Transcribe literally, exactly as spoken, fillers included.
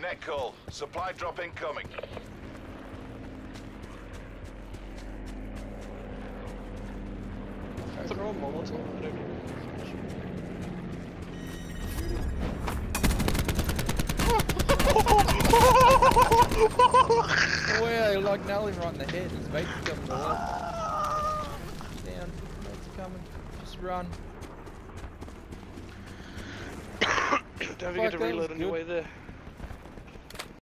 Net call. Supply drop incoming. Can I throw a Molotov? I don't know. Oh yeah, you like nailed him right in the head. His mate's coming to help. Down. Mate's coming. Just run. Don't forget to that reload was on your good. way there.